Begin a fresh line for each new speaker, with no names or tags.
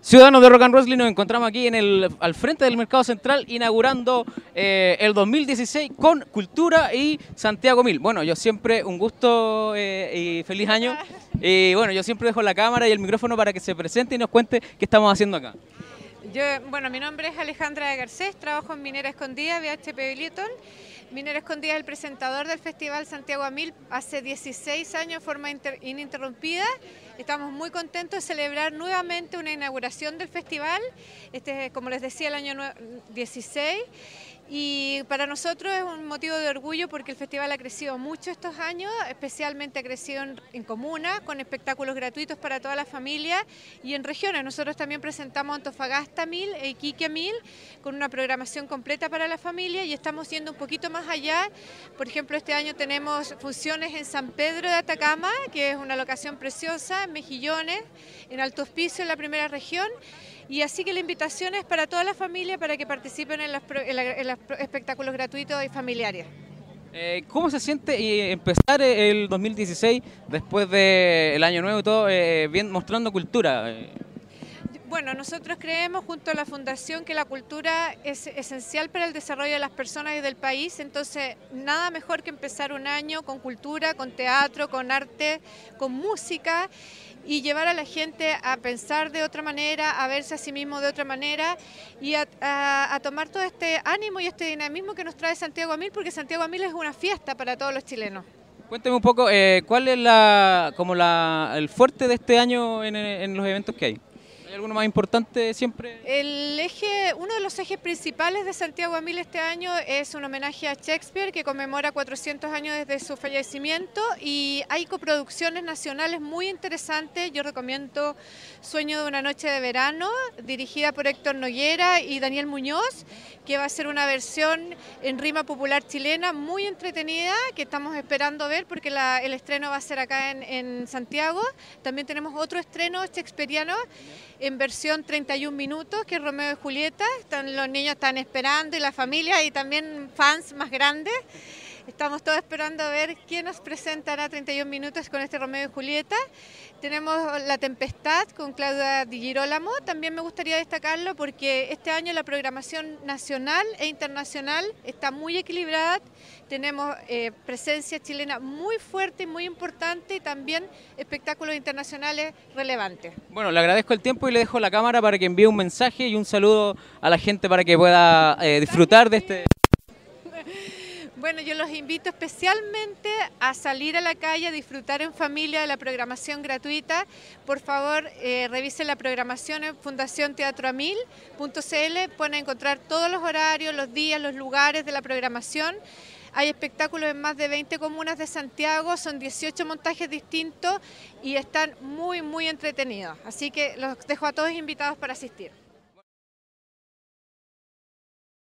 Ciudadanos de Rock and Wrestling, nos encontramos aquí al frente del Mercado Central inaugurando el 2016 con Cultura y Santiago 1000. Bueno, yo siempre, un gusto y feliz año. Y bueno, yo siempre dejo la cámara y el micrófono para que se presente y nos cuente qué estamos haciendo acá.
Bueno, mi nombre es Alejandra de Garcés, trabajo en Minera Escondida, BHP Billiton. Minera Escondida es el presentador del Festival Santiago 1000 hace 16 años de forma ininterrumpida. Estamos muy contentos de celebrar nuevamente una inauguración del festival. Este es, como les decía, el año 16. Y para nosotros es un motivo de orgullo porque el festival ha crecido mucho estos años, especialmente ha crecido en comunas, con espectáculos gratuitos para toda la familia y en regiones. Nosotros también presentamos Antofagasta 1000 e Iquique 1000 con una programación completa para la familia y estamos yendo un poquito más allá. Por ejemplo, este año tenemos funciones en San Pedro de Atacama, que es una locación preciosa, en Mejillones, en Alto Hospicio, en la primera región. Y así que la invitación es para toda la familia para que participen en los espectáculos gratuitos y familiares.
¿Cómo se siente empezar el 2016 después del Año Nuevo y todo, mostrando cultura?
Bueno, nosotros creemos junto a la Fundación que la cultura es esencial para el desarrollo de las personas y del país, entonces nada mejor que empezar un año con cultura, con teatro, con arte, con música y llevar a la gente a pensar de otra manera, a verse a sí mismo de otra manera y a tomar todo este ánimo y este dinamismo que nos trae Santiago 1000, porque Santiago 1000 es una fiesta para todos los chilenos.
Cuénteme un poco, ¿cuál es el fuerte de este año en los eventos que hay? ¿Hay alguno más importante siempre?
Uno de los ejes principales de Santiago 1000 este año es un homenaje a Shakespeare que conmemora 400 años desde su fallecimiento y hay coproducciones nacionales muy interesantes. Yo recomiendo Sueño de una noche de verano, dirigida por Héctor Noguera y Daniel Muñoz, que va a ser una versión en rima popular chilena muy entretenida que estamos esperando ver porque el estreno va a ser acá en Santiago. También tenemos otro estreno shakespeariano en versión 31 minutos, que es Romeo y Julieta. Los niños están esperando y la familia y también fans más grandes. Estamos todos esperando a ver quién nos presentará 31 minutos con este Romeo y Julieta. Tenemos La Tempestad con Claudia Di Girolamo. También me gustaría destacarlo porque este año la programación nacional e internacional está muy equilibrada. Tenemos presencia chilena muy fuerte y muy importante y también espectáculos internacionales relevantes.
Bueno, le agradezco el tiempo y le dejo la cámara para que envíe un mensaje y un saludo a la gente para que pueda disfrutar de este...
Bueno, yo los invito especialmente a salir a la calle, a disfrutar en familia de la programación gratuita. Por favor, revisen la programación en fundacionteatro1000.cl. Pueden encontrar todos los horarios, los días, los lugares de la programación. Hay espectáculos en más de 20 comunas de Santiago, son 18 montajes distintos y están muy, muy entretenidos. Así que los dejo a todos invitados para asistir.